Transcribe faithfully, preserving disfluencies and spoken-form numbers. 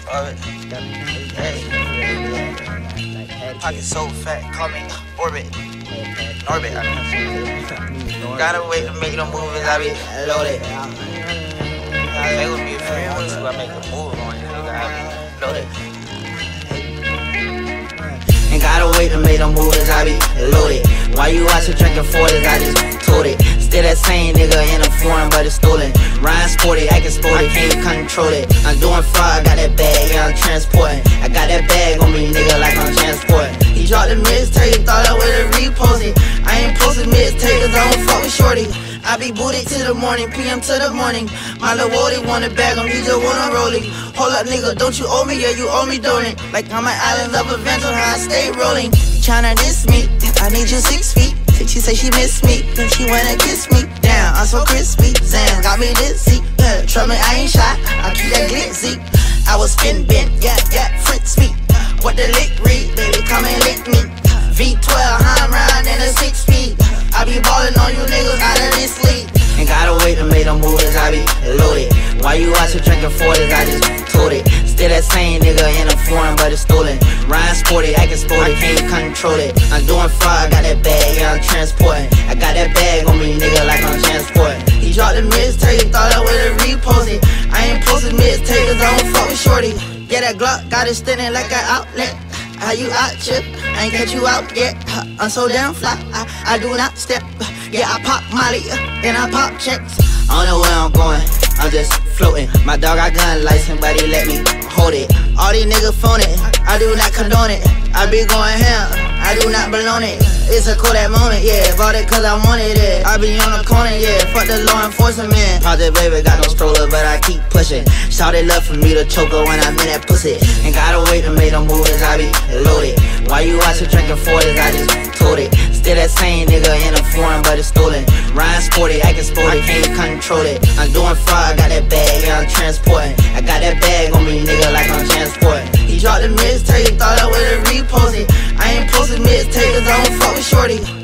Orbit. Hey. Pocket so fat, call me Orbit. Orbit, I mean. Gotta wait to make them movies, I be loaded. I make with me a friend with you, I make a move on you, nigga, I be loaded. Ain't gotta wait to make them movies, I be loaded. Why you out here drinking forties, I just told it. Still that same nigga in a foreign, but it's stolen. Ryan sporty, acting sporty, can't control it. I'm doing fraud, got that bag, yeah, I'm transporting. I got that bag on me, nigga, like I'm transporting. He dropped the mixtape, thought I would've reposted. I ain't posted mixtape, cause I don't fuck with shorty. I be booted to the morning, P M to the morning. My little Wody wanna bag him, he just wanna roll it. Hold up, nigga, don't you owe me? Yeah, you owe me, don't it? Like I'm an island of adventure, how I stay rolling. Tryna diss me, I need you six feet. She say she miss me, then she wanna kiss me. Damn, I'm so crispy, Zan got me dizzy. Yeah, trust me, I ain't shy, I keep that glitzy. I was spin bent, yeah, yeah, Fritz me. What the lick read, baby, come and lick me. V twelve, high round in a six speed. I be ballin' on you niggas out of this league. Ain't gotta wait to make them movies, I be loaded. Why you out here drinking forties, I just told it. Still that same nigga in a foreign, but it's stolen. Ryan sporty, acting sporty, can't control it. I'm doing fraud, got that bag, yeah, I'm transporting. I got that bag on me, nigga, like I'm transporting. He dropped the mixtape, thought I would've reposted. I ain't posted mixtape, cause I don't fuck with shorty. Yeah, that Glock got it standing like an outlet. How you out, chip? I ain't catch you out yet. I'm so damn fly, I, I do not step. Yeah, I pop Molly, and I pop checks. I don't know where I'm going, I'm just floating. My dog got gun license, but he let me hold it. All these niggas phone it, I do not condone it. I be going ham, I do not belong it. It's a Kodak moment, yeah, bought it cause I wanted it. I be on the corner, yeah, fuck the law enforcement. Project baby got no stroller, but I keep pushing. Shawty love for me to choke her when I'm in that pussy. Ain't gotta wait to make them movies, I be loaded. Why you out here drinking forties, I just told it. Still that same nigga in a foreign, but it's stolen. Ryan sporty, acting sporty, can't control it. I'm doing fraud, got that bag, yeah, I'm transporting. I got that bag on me, nigga, like I'm transporting. He dropped the mixtape, thought I would've reposted. I ain't posted mixtape, cause I don't fuck with shorty.